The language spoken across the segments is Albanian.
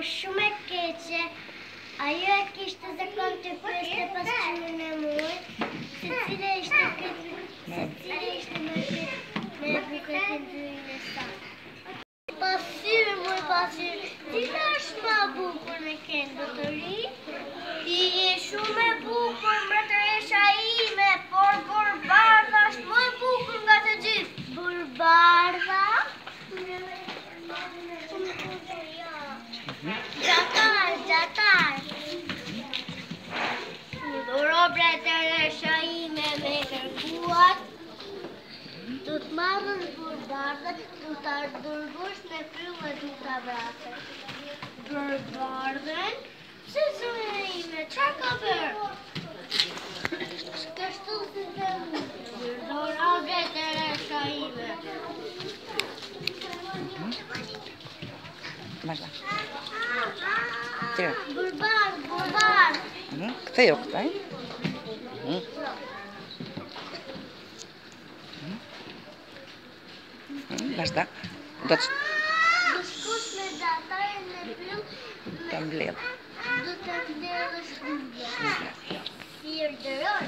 shumë e keqe. Ajo e kishte zakon të pyeste pasqyrën e mujt, se cile ishte më bukur të ndryrin e saj. Pasqyrë, pasqyrë, cila është më bukur në këndo të ri? I e shumë e bukur mbretëresha ime, por Burbardha është më e bukur nga të gjithë. Burbardha? Gjatar. Uro mbretëresha ime me kërkuat, do të marrësh Burbardhën, do ta dërgosh në frymë dhe do ta vrasësh. Burbardhën? Se zonë ime, çfarë ka bërë? Kështu si dhe uro mbretëresha ime. Vazhda. Tira. Burbardh. Ktheu këtaj. Vazhda. Do të shkosh me gjataren në frymë. ta mbledh. Do të mbledhësh hudhën. Si erdhëror.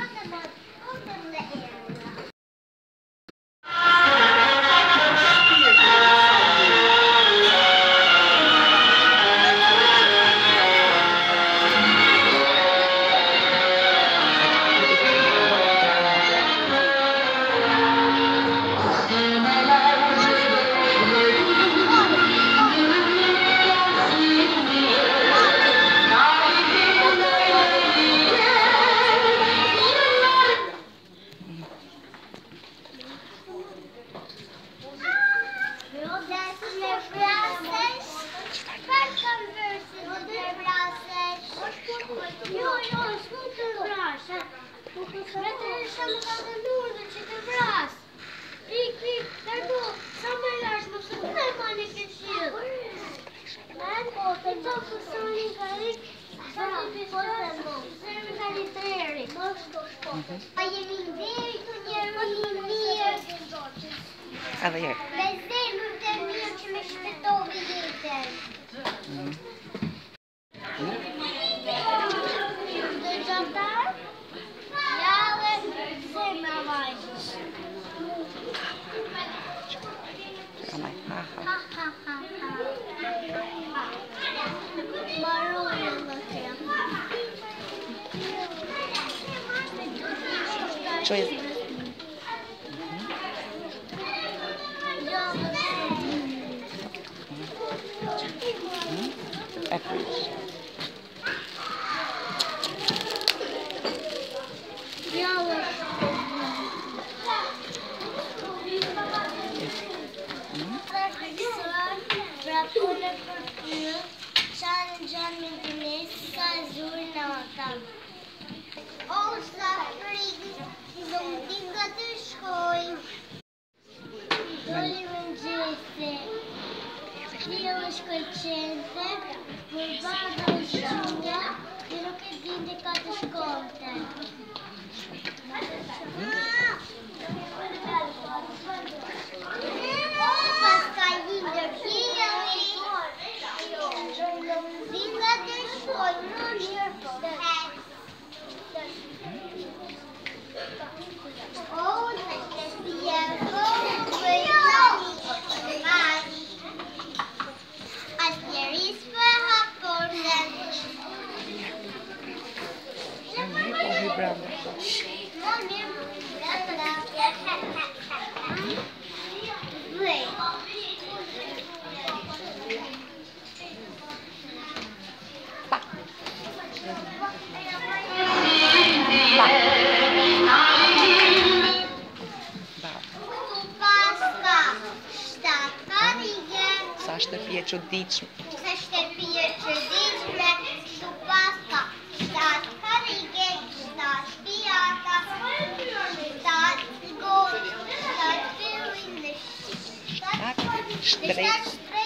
Mbretëresha më ka dhënuar dhe që të vras. Pik, largo, sa më lash më së të ma në këshill. Të to fësoni ka rik, sa të pisërë, zërë ka një të eri. A jemi nderi të njeri mirë. Edhe herë. Me zemër të mirë që me shpëtove jetën. Dhe gjatar? Rapone për ty, qanë gjanë me dines, ka zurë në otam. O, sa frikë, do më tinga të shkojnë. Doli më në gjese, Lilo shkojqente, Burbardha është gjunja, dhe nuk e dinte ka të shkonte. Pas ka hindër pjeli, zinga të shkojnë në mirë Sa shtëpi e çuditshme. Sa shtëpi e çuditshme, tu paska, shtatë karrige, shtatë pijata, shtatë gojë, shtatë fillin, shtatë shtrejt,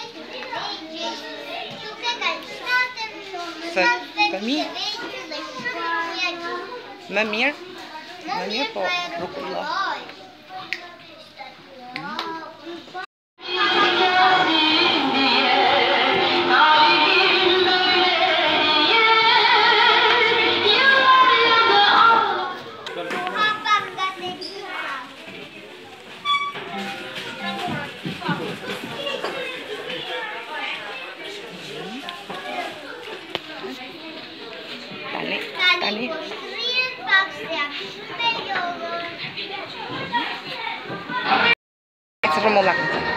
duke kanë shtatë fëmijë. Më mirë, po nuk u lë. Tani. Sa rumulak.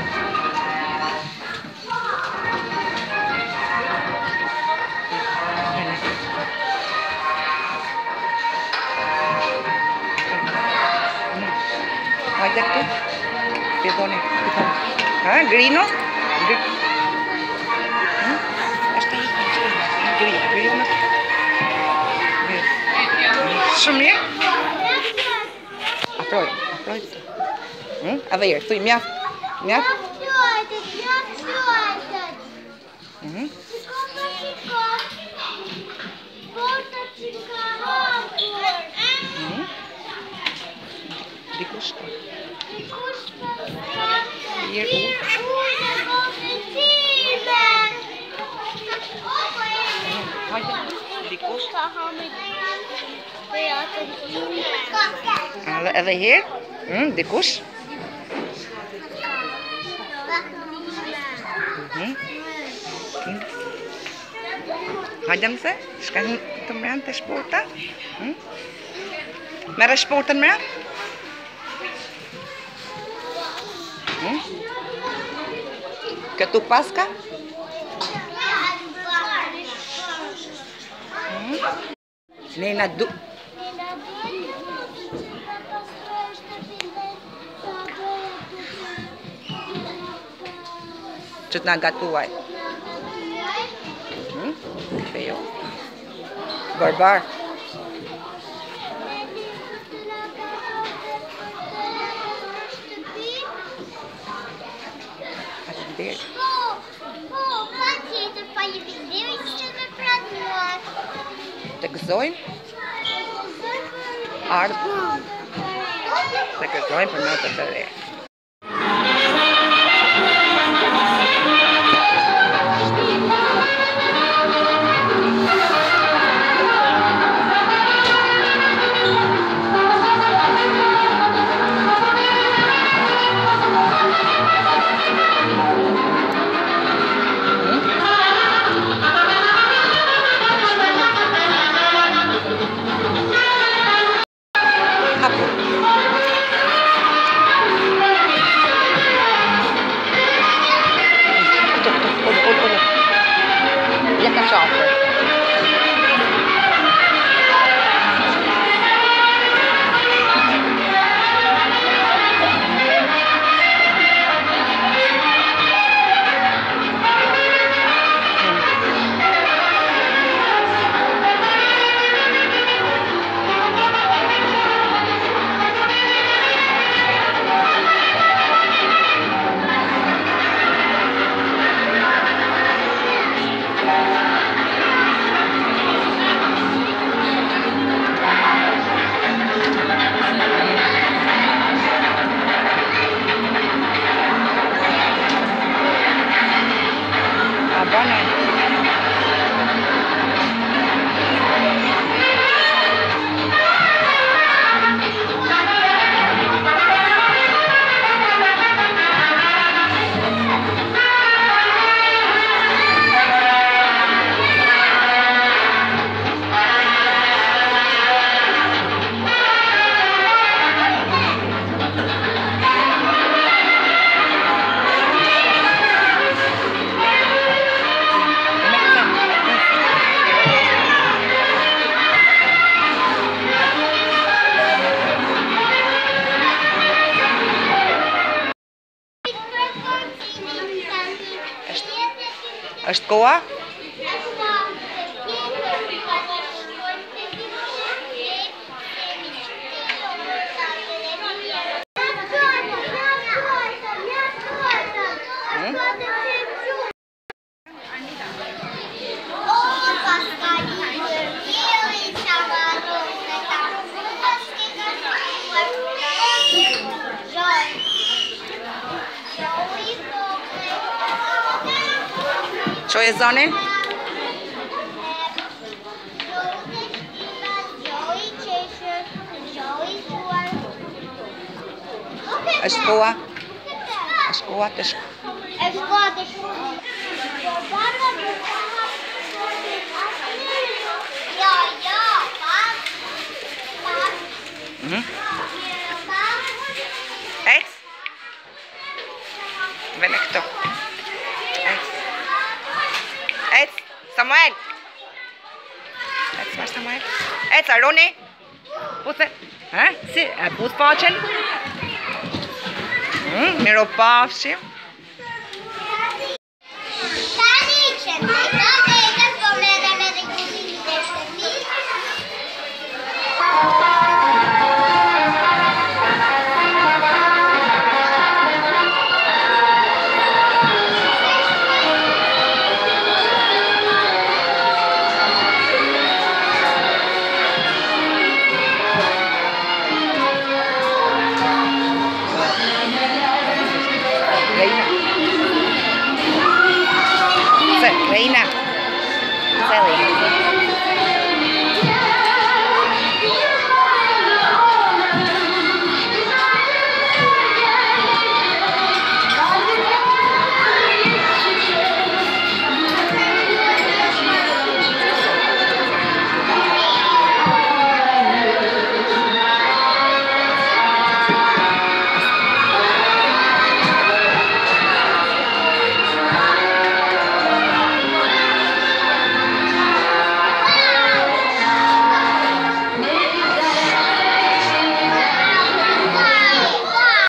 Wajak tuh. Dito nih. Hah, green no? Basta green no. Shumir? Afroid. Avir, tu mjaf. Mjaf? Dikush. Hier ook. Dikush. Even hier. Dikush. Hajam se? Skal du med han til sporten? Mer sporten med? Ketupasca? Nena du. Čut na gatuaj. Feo. Barbar. Der. Tak zoin. Ard. Tak zoin per me të re. Është koha? Çoj e zonin? Është koha? Është koha të shku. Është koha të shku. Ja, Samuel. That's not Samuel. It's Arone. What's that? Huh? See, who's watching? मेरो बाप से Reina. Sally.